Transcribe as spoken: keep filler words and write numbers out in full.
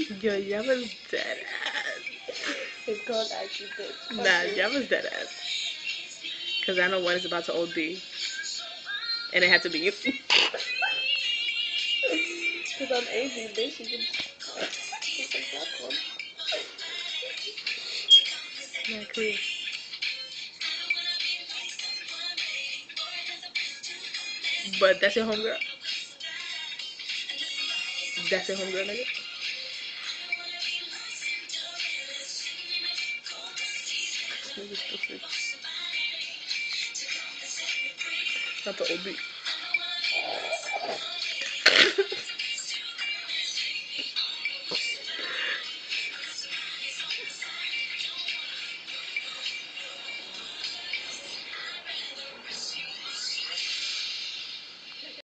Yo, y'all was dead ass. It's called actually bitch. Nah, y'all was dead ass. Cause I know one is about to O D. And it had to be you. Cause I'm Asian, bitch. You can just like that one. Not clear. But that's your homegirl. That's your homegirl, nigga. Nigga stupid. Not the O D.